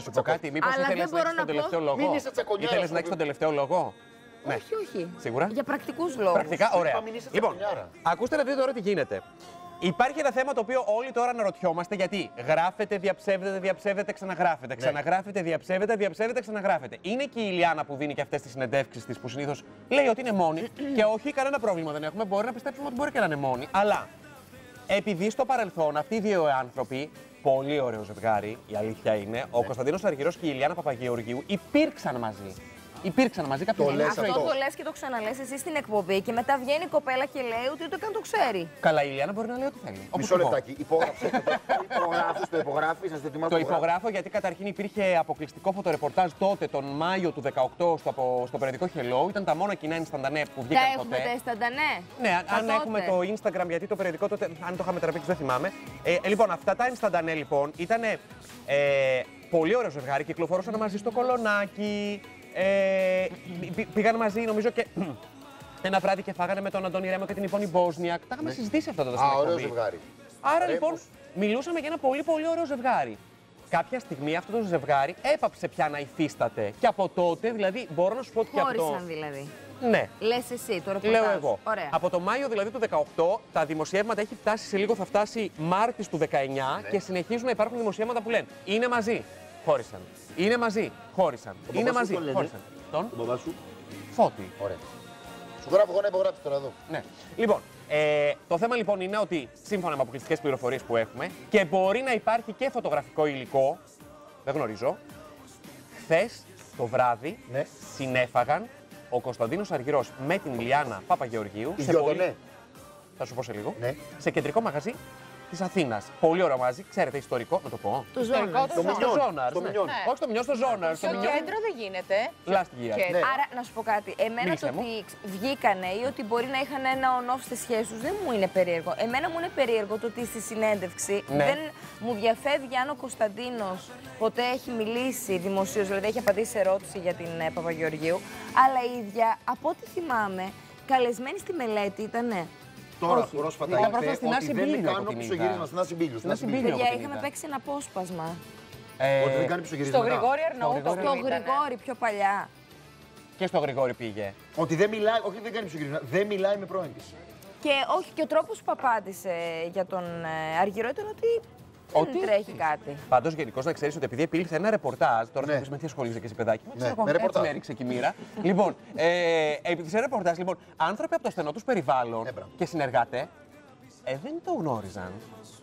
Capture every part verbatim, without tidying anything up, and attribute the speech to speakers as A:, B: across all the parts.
A: σου πω κάτι, μήπως ήθελες να έχεις τον τελευταίο λόγο. Ήθελες να έχεις τον τελευταίο λόγο.
B: Ναι. Όχι, όχι.
A: Σίγουρα.
B: Για πρακτικούς λόγους.
A: Πρακτικά, ωραία. Λοιπόν, ακούστε να δείτε τώρα τι γίνεται. Υπάρχει ένα θέμα το οποίο όλοι τώρα αναρωτιόμαστε γιατί γράφετε, διαψεύδετε, διαψεύδετε, ξαναγράφετε. Ξαναγράφετε, διαψεύδετε, διαψεύδετε, ξαναγράφετε. Είναι και η Ηλιάνα που δίνει και αυτές τις συνεντεύξεις της που συνήθως λέει ότι είναι μόνη και όχι, κανένα πρόβλημα δεν έχουμε. Μπορεί να πιστέψουμε ότι μπορεί και να είναι μόνη. Αλλά επειδή στο παρελθόν αυτοί οι δύο άνθρωποι, πολύ ωραίο ζευγάρι, η αλήθεια είναι, ναι. ο Κωνσταντίνος Αργυρός και η Ηλιάνα Παπαγεωργίου υπήρξαν μαζί. Υπήρξαν μαζί κάποιοι
B: το Αυτό το, το λες και το ξαναλες εσύ στην εκπομπή και μετά βγαίνει η κοπέλα και λέει ότι ούτε καν το ξέρει.
A: Καλά, η Ηλιάνα μπορεί να λέει ό,τι θέλει.
C: Μισό λεπτάκι. Υπόγραψε. Υπογράφεις, το υπογράφεις, να ζητημάς.
A: Το υπογράφω γιατί καταρχήν υπήρχε αποκλειστικό φωτορεπορτάζ τότε, τον Μάιο του δεκαοκτώ, στο, στο περιοδικό Hello. Ήταν τα μόνα κοινά Ινσταντανέ που βγήκαν
B: τα
A: τότε.
B: Τα έχουμε τα Ινσταντανέ.
A: Ναι, αν τότε. Έχουμε το Instagram, γιατί το περιοδικό τότε, αν το είχαμε τραβήξει, δεν θυμάμαι. Ε, λοιπόν, αυτά τα Ινσταντανέ λοιπόν ήταν ε, πολύ ωραίο ζευγάρι, κυκλοφορούσαν μαζί στο Κολονάκι. Ε, πήγαν μαζί, νομίζω και ένα βράδυ και φάγανε με τον Αντώνη Ρέμο και την Ιβόνη Μπόσνιακ. Τα είχαμε ναι. συζητήσει αυτό τότε στην εκπομπή.
C: Α, ωραίο ζευγάρι.
A: Άρα
C: Ρέμος.
A: λοιπόν μιλούσαμε για ένα πολύ πολύ ωραίο ζευγάρι. Κάποια στιγμή αυτό το ζευγάρι έπαψε πια να υφίσταται. Και από τότε, δηλαδή, μπορώ να σου πω ότι αυτό.
B: Χώρισαν δηλαδή.
A: Ναι.
B: Λες εσύ, το ρεπορτάζ.
A: Λέω εγώ.
B: Ωραία.
A: Από το Μάιο δηλαδή του δεκαοκτώ, τα δημοσιεύματα έχει φτάσει σε λίγο, θα φτάσει Μάρτης του δεκαεννιά ναι. και συνεχίζουν να υπάρχουν δημοσιεύματα που λένε είναι μαζί. Χώρισαν. Είναι μαζί. Χώρισαν.
C: Το
A: είναι μαζί. Χώρισαν.
C: Τον μπαμπά σου.
A: Φώτη.
C: Ωραία. Σου γράφω εγώ να υπογράψω τώρα εδώ.
A: Ναι. Λοιπόν, ε, το θέμα λοιπόν είναι ότι σύμφωνα με αποκλειστικές πληροφορίες που έχουμε και μπορεί να υπάρχει και φωτογραφικό υλικό, δεν γνωρίζω, χθες το βράδυ ναι. συνέφαγαν ο Κωνσταντίνος Αργυρός με την Ηλιάνα Παπαγεωργίου.
C: Σε πολύ... ναι.
A: Θα σου πω σε λίγο.
C: Ναι.
A: Σε κεντρικό μαγαζί της Αθήνας. Πολύ ωραίο μαγαζί, ξέρετε, ιστορικό, να το πω.
B: Το Ζώναρ.
A: Το Ζώναρ. Όχι το Μινιόν, στο Ζώναρ.
D: Στο κέντρο δεν γίνεται.
A: Last year.
B: Ναι. Άρα, να σου πω κάτι. Εμένα Μίλησε το ότι βγήκανε ή ότι μπορεί να είχαν ένα on-off στις σχέσεις τους δεν μου είναι περίεργο. Εμένα μου είναι περίεργο το ότι στη συνέντευξη ναι. δεν μου διαφεύγει αν ο Κωνσταντίνος ποτέ έχει μιλήσει δημοσίως, δηλαδή έχει απαντήσει σε ερώτηση για την ε, Παπαγεωργίου. Αλλά η ίδια, από ό,τι θυμάμαι, καλεσμένη στη μελέτη ήτανε.
C: Τώρα
B: όχι.
C: πρόσφατα
A: είπε ότι δεν
C: κάνω πισωγύρισμα στην Άση Μπίλιου.
B: Παιδιά, είχαμε παίξει ένα απόσπασμα.
C: Ε, ότι δεν κάνει πισωγύρισμα.
D: Στο Γρηγόρη Αρναούτο.
B: Στο Γρηγόρη πιο παλιά.
A: Και στο Γρηγόρη πήγε.
C: Ότι δεν μιλάει, όχι δεν κάνει πισωγύρισμα, δεν μιλάει με πρώην της.
B: Και όχι, και ο τρόπος που απάντησε για τον Αργυρό ήταν ότι
A: Ότι
B: δεν τρέχει κάτι.
A: Πάντως, γενικώς να ξέρεις ότι επειδή επήλθε ένα ρεπορτάζ. Τώρα
C: ναι.
A: θα πεις με τι ασχολείσαι και εσύ, παιδάκι.
C: Ναι,
A: εγώ,
C: με ρεπορτάζ.
A: Με έριξε και η μοίρα. Λοιπόν, ε, επειδή σε ρεπορτάζ, λοιπόν, άνθρωποι από το στενό τους περιβάλλον
C: ναι,
A: και συνεργάτες ε, δεν το γνώριζαν.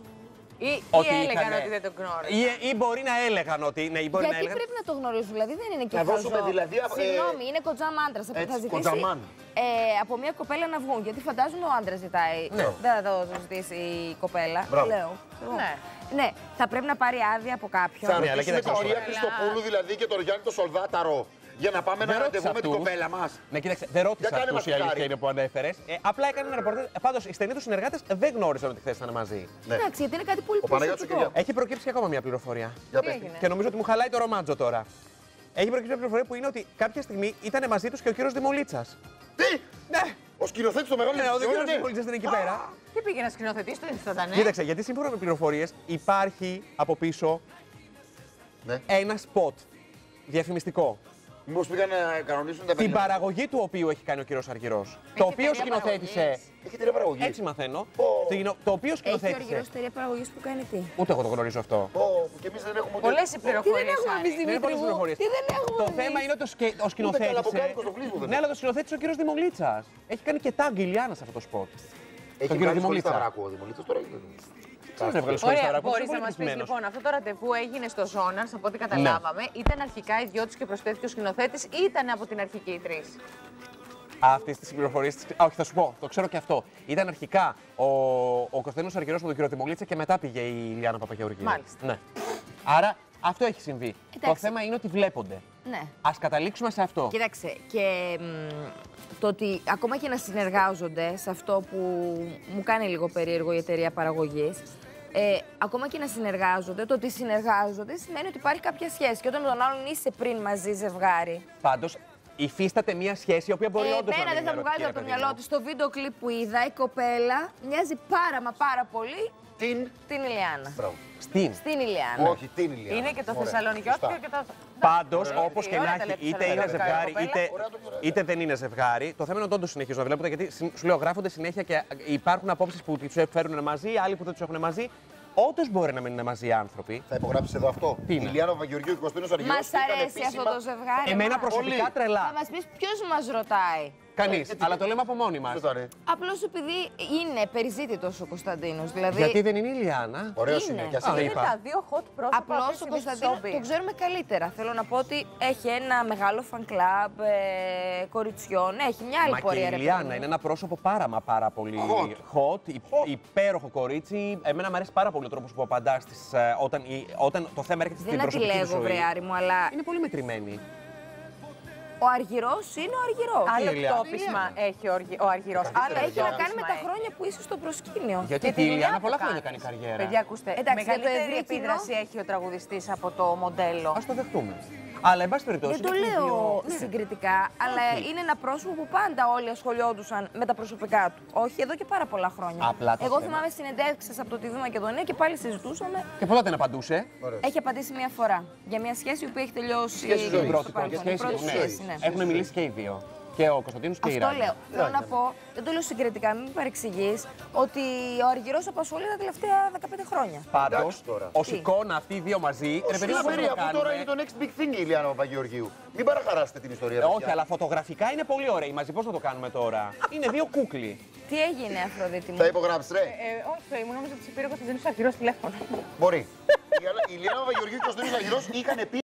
D: Ή, ή έλεγαν είχανε... ότι δεν το γνώριζαν.
A: Ή, ή μπορεί να έλεγαν ότι. Ναι, ή μπορεί
B: Γιατί
A: να έλεγαν...
B: πρέπει να το γνωρίζουν, δηλαδή δεν είναι και
C: να
B: χαζό.
C: δώσουμε δηλαδή.
B: Συγγνώμη, είναι κοντζάμ άντρας. Θα ζητήσει ε, από μια κοπέλα να βγουν. Γιατί φαντάζομαι ο άντρας ζητάει.
A: Ναι.
B: Δεν θα το ζητήσει η κοπέλα.
C: Μπράβο.
B: Λέω.
D: Ναι.
B: Ναι, θα πρέπει να πάρει άδεια από κάποιον.
C: Θα ρωτήσουμε την Μαρία Χριστοπούλου δηλαδή και τον Γιάννη το Σολδάταρο. Για να πάμε να ραντεβού με την κοπέλα μας.
A: Ναι, κοίταξε, δεν ρώτησα αυτούς η αλήθεια είναι που ανέφερες. Ε, απλά έκανε ένα ρεπορτάζ. Πάντως, οι στενοί του συνεργάτες δεν γνώριζαν ότι χθες ήταν μαζί.
C: Ναι.
B: Εντάξει, γιατί είναι κάτι πολύ προσωπικό.
A: Έχει προκύψει και ακόμα μια πληροφορία.
C: Για
D: πες.
A: Και νομίζω ότι μου χαλάει το ρομάτζο τώρα. Έχει προκύψει μια πληροφορία που είναι ότι κάποια στιγμή ήταν μαζί τους και ο κύριος Δημολίτσας.
C: Τι!
A: Ναι!
C: Ο σκηνοθέτης του μεγάλου
A: Ναι, ο κύριος Δημολίτσας είναι εκεί πέρα.
D: Τι πήγε να σκηνοθετήσει το Ινσταντανέ.
A: Κοίταξε, γιατί σύμφωνα με πληροφορίες υπάρχει από πίσω ένα σποτ διαφημιστικό.
C: Μήπως πήγαν να κανονίσουν τα
A: Την παραγωγή του οποίου έχει κάνει ο κύριος Αργυρός. Το οποίο σκηνοθέτησε.
C: Έχει εταιρεία παραγωγής.
A: Έτσι μαθαίνω. Το οποίο σκηνοθέτησε.
B: Έχει ο Αργυρός εταιρεία παραγωγής που κάνει τι.
A: Ούτε εγώ το γνωρίζω αυτό.
C: Και εμείς δεν έχουμε.
D: Πολλές οι πληροφορίες.
B: Τι δεν έχουμε εμείς, Δημήτρη μου. Τι δεν έχουμε.
A: Το θέμα είναι ότι ο σκηνοθέτησε. Ναι, αλλά το σκηνοθέτησε ο κύριος Δημολίτσας. Έχει κάνει και tag Ηλιάνα σε αυτό το σποτ.
C: Έχει κάνει Δημολίτσα.
D: Ωραία, μπορείς να μας πεις λοιπόν, αυτό το ραντεβού έγινε στο Ζώναρ, από ό,τι καταλάβαμε. Ναι. Ήταν αρχικά οι δυο τους και προσθέθηκε ο σκηνοθέτης ή ήταν από την αρχική οι τρεις.
A: Αυτή τη πληροφορία. Όχι, θα σου πω, το ξέρω και αυτό. Ήταν αρχικά ο, ο Κωνσταντίνος Αργυρός με τον κύριο Δημολίτσα και μετά πήγε η Ηλιάνα Παπαγεωργίου.
D: Μάλιστα.
A: Ναι. Άρα αυτό έχει συμβεί.
B: Εντάξει.
A: Το θέμα είναι ότι βλέπονται.
B: Ναι.
A: Ας καταλήξουμε σε αυτό.
B: Κοίταξε, και μ, το ότι ακόμα και να συνεργάζονται σε αυτό που μου κάνει λίγο περίεργο η εταιρεία παραγωγής, ε, ακόμα και να συνεργάζονται, το ότι συνεργάζονται σημαίνει ότι υπάρχει κάποια σχέση. Και όταν με τον άλλον είσαι πριν μαζί ζευγάρι.
A: Πάντως, υφίσταται μια σχέση η οποία μπορεί
B: Ε,
A: όντως να
B: Εμένα
A: μην
B: δεν θα μου βγάλει από το μυαλό τη. Στο βίντεο κλιπ που είδα, η κοπέλα μοιάζει πάρα μα πάρα πολύ
C: Την.
B: την Ηλιάνα.
C: Μπράβο.
A: Στην.
B: Στην Ηλιάνα.
C: Όχι, την Ηλιάνα.
D: Είναι και το
C: Ωραία.
D: Θεσσαλονικιώτικο
C: Σωστά.
D: και το.
A: Πάντως,
D: Ωραία,
A: όπως και
D: ωραία,
A: να
D: τα
A: έχει,
D: λέτε,
A: είτε
D: τα
A: είναι
D: λέτε,
A: ζευγάρι,
D: κοπέλα.
A: είτε,
C: Ωραία, το ωραία.
A: είτε δεν είναι ζευγάρι, το θέμα είναι ότι όντως συνεχίζουν να βλέπουν, γιατί συ- σου λέω, γράφονται συνέχεια και υπάρχουν απόψεις που τους φέρουν μαζί, άλλοι που δεν τους έχουν μαζί. Όντως μπορεί να μην είναι μαζί οι άνθρωποι.
C: Θα υπογράψει εδώ αυτό.
A: Τι είναι?
C: Ηλιάνα Παπαγεωργίου και Κωνσταντίνος Αργυρός.
B: Μας
C: ήταν
B: αρέσει
C: επίσημα-
B: αυτό το ζευγάρι.
A: Εμένα
B: μας.
A: προσωπικά
C: Πολύ.
A: τρελά.
B: Θα μας πεις ποιος μας ρωτάει.
A: Κανείς. Αλλά το λέμε από μόνοι μας.
C: Σωστά, ρε.
B: Απλώς επειδή είναι περιζήτητος ο Κωνσταντίνος. Δηλαδή,
A: Γιατί δεν είναι η Ηλιάνα.
C: Ωραίος
B: Είναι.
C: είναι. Και ας
A: Α,
C: είναι.
D: Είναι
A: είπα.
D: τα δύο hot πρόσωπα.
B: απλώς
D: αυτή
B: ο
D: τη στιγμή
B: Κωνσταντίνος
D: στο showbiz.
B: τον ξέρουμε καλύτερα. Θέλω να πω ότι έχει ένα μεγάλο fan club ε, κοριτσιών. Έχει μια άλλη
A: Μα και
B: πορεία.
A: η
B: ρε
A: Ηλιάνα
B: παιδί μου.
A: είναι ένα πρόσωπο πάρα μα πάρα πολύ
C: Hot.
A: hot, υ- υπέροχο κορίτσι. Εμένα μου αρέσει πάρα πολύ ο τρόπος που απαντά στις, ε, όταν, η- όταν το θέμα έρχεται στην
B: Δεν
A: προσωπική του
B: αντιλέγω,
A: ζωή.
B: βρεάρι μου, αλλά
A: Είναι πολύ μετρημένη.
B: ο Αργυρός είναι ο Αργυρός.
D: Άλλο
A: Ηλιάνα.
D: κτόπισμα έχει ο, Αργυ- ο Αργυρός. Άλλο
B: Έχει να κάνει με τα
D: κτόπισμα
B: χρόνια που είσαι στο προσκήνιο.
A: Γιατί
D: Και
A: η
D: τη δουλειά
A: Ηλιάνα
D: που
A: πολλά
D: κάνεις.
A: χρόνια κάνει καριέρα.
D: Παιδιά, ακούστε,
B: Εντάξει, για το
D: μεγαλύτερη
B: ευρύ
D: επίδραση
B: κοινό-
D: έχει ο τραγουδιστής από το μοντέλο.
A: Ας το δεχτούμε. Αλλά, εν πάση περιπτώσει.
B: Δεν το
A: είναι
B: λέω
A: δύο- Ναι.
B: συγκριτικά, αλλά είναι ένα πρόσωπο που πάντα όλοι ασχολιόντουσαν με τα προσωπικά του. Όχι, εδώ και πάρα πολλά χρόνια.
A: Απλά το
B: Εγώ
A: θέμα.
B: θυμάμαι συνεντεύξεις από το τι βι Μακεδονία και πάλι συζητούσαμε.
A: Και ποτέ δεν απαντούσε.
B: Έχει απαντήσει μία φορά για μια σχέση που έχει τελειώσει.
C: Σχέση ζωής.
B: στο
A: Την πρώτη
B: παρελθόν.
A: σχέση.
B: Η πρώτη
A: ναι.
B: σχέση, ναι.
A: Έχουν μιλήσει και οι δύο. Και ο Κωνσταντίνος και η
B: Αυτό
A: Ράνια.
B: λέω. Θέλω να πω, δεν το λέω συγκριτικά, μην με παρεξηγείς, ότι ο Αργυρός απασχολεί τα τελευταία δεκαπέντε χρόνια.
A: Πάντως,
C: Εντάξει τώρα.
A: ως εικόνα αυτοί οι δύο μαζί. Ρε παιδί μου, πώς
C: Συγγνώμη,
A: να το
C: αφού τώρα
A: κάνουμε.
C: είναι το next big thing η Ηλιάνα Παπαγεωργίου. Μην παραχαράσετε την ιστορία.
A: Ε,
C: παιδιά.
A: όχι, αλλά φωτογραφικά είναι πολύ ωραίοι μαζί. Πώς θα το κάνουμε τώρα. Είναι δύο κούκλοι.
B: Τι έγινε, Αφροδίτη μου.
C: Θα υπογράψει, ρε.
D: Ε, όχι, ήμουν νόμιζα ότι σε πήρε ο Κωνσταντίνος Αργυρός τηλέφωνο.
C: Μπορεί. Η Ηλιάνα Παπαγεωργίου και ο Κωνσταντίνος Αργυρός είχαν πει